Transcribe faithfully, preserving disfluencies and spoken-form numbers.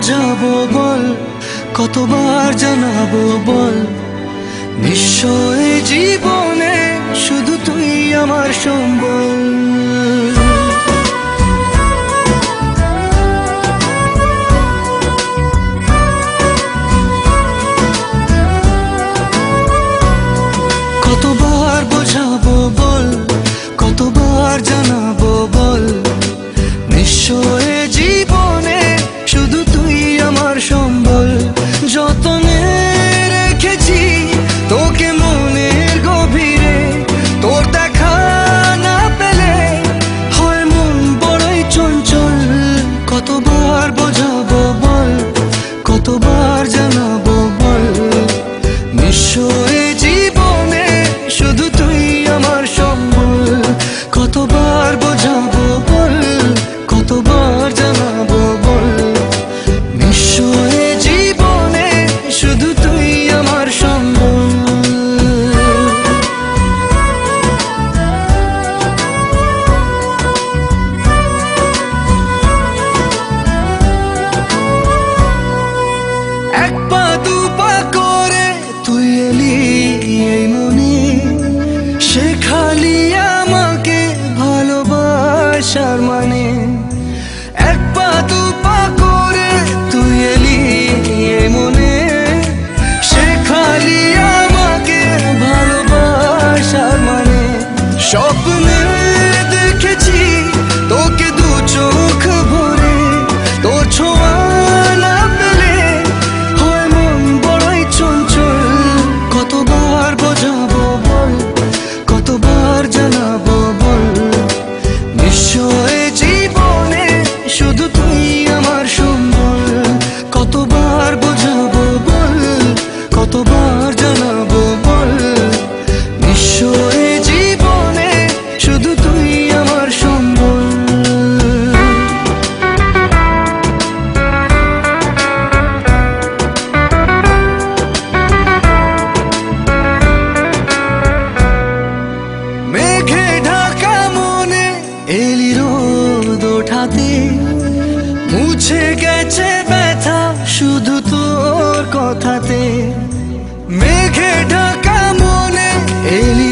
বোঝাবো বল, কতবার জানাবো বল, নিশ্চয় জীবনে শুধু তুই আমার সম্বল। কতবার বোঝাবো বল, কতবার জানাবো বল, নিশ্চয় জীবনে শুধু তুই আমার সম্বল। যতনে রেখেছি তোকে মনের গভীরে, তোর দেখা না পেলে হয় মন বড়ই চঞ্চল। কতবার বোঝাবো বল, কতবার জানাবো বল, নিশ্চয় জীবনে শুধু তুই আমার সম্বল। কতবার বোঝাবো বল, কতবার জানাবো বল, নিশ্চয় জীবনে শুধু তুই আমার সম্বল। এক পা দু পা করে তুই এলি এই মনে, শেখালি আমাকে ভালোবাসার মানে। এক পা দু পা করে তুই এলি এই মনে, শেখালি আমাকে ভালোবাসার মানে। স্বপ্নে দেখেছি তোকে দু চোখ ভরে, তোর ছোঁয়া না পেলে হয় মন বড়ই চঞ্চল। কতবার বোঝাবো বল, কতবার জানাবো বল, নিশ্চয় জীবনে শুধু তুই আমার সম্বল। কতবার বোঝাবো বল, কতবার জানাবো বল, নিশ্চয় জীবনে শুধু তুই আমার সম্বল। মেঘে ঢাকা মনে এলি রোদ ওঠাতে, মুছে গেছে ব্যথা শুধু তোর কথাতে। মেঘে ঢাকা মনে এলি